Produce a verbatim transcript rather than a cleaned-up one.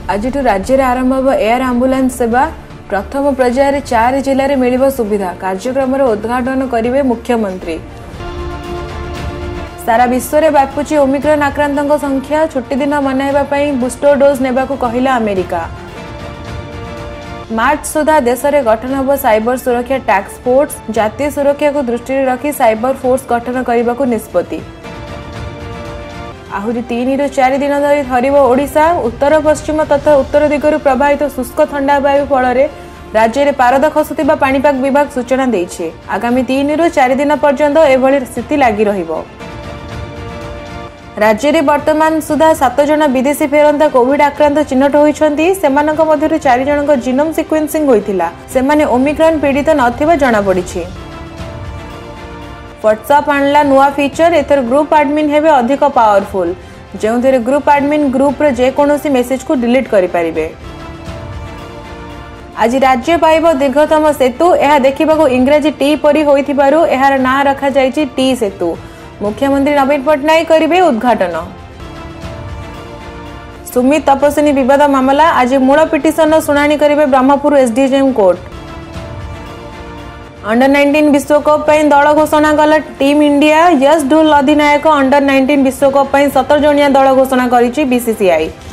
आज राज्य में आरंभ हो एयर आंबुलांस सेवा। प्रथम पर्यायर चार जिले में मिलिब सुविधा। कार्यक्रम उद्घाटन करेंगे मुख्यमंत्री। सारा विश्व में व्यापुची ओमिक्रॉन आक्रांतों संख्या। छुट्टी दिन मनाइबा पई बूस्टर डोज नेबाकू कहिला अमेरिका। मार्च सुधा देश में गठन होब साइबर सुरक्षा टास्क फोर्स। जातीय सुरक्षा को दृष्टि रखी साइबर फोर्स गठन करने को निष्पत्ति। आहुरी तीन रु चार दिन धरी थरिब ओडिशा। उत्तर पश्चिम तथा उत्तर दिगरु प्रभावित शुष्क थंडा वायु फल राज्य में पारद खसुवा पाणीपाग विभाग सूचना देइछे। आगामी तीन रु चार दिन पर्यंत एभली स्थिति लगी रहिबो। राज्य में वर्तमान सुधा सात जन विदेशी फेरंता कोविड आक्रांत चिन्हट होइछन्ती। सेमानक मध्यरु चार जनक जीनोम सिक्वेन्सिंग होइथिला। सेमाने ओमिक्रॉन पीड़ित नथिबा जणा पड़िछि। व्हाट्सएप आणला नुआ फीचर। एथर ग्रुप एडमिन हेबे अधिक पावरफुल। जेउथिरे ग्रुप एडमिन ग्रुप रे जे कोनोसी मेसेज को डिलीट करि परिबे। आज राज्य पाइब दीर्घतम सेतु। यह देखिबाकू इंग्रजी टी परी होइथिबारु एहार नाम रखा जाइछि टी सेतु। मुख्यमंत्री नवीन पट्टनायक करिवे उद्घाटन। सुमित तपस्विनी विवाद मामला। आज मूल पिटिशन शुणाणी करिवे Brahmapur SDM court. Under nineteen विश्वकप दल घोषणा कला टीम इंडिया। यश ढोल अधिनायक अंडर नाइंटीन विश्वकप सतर जणिया दल घोषणा करिछि बीसीसीआई।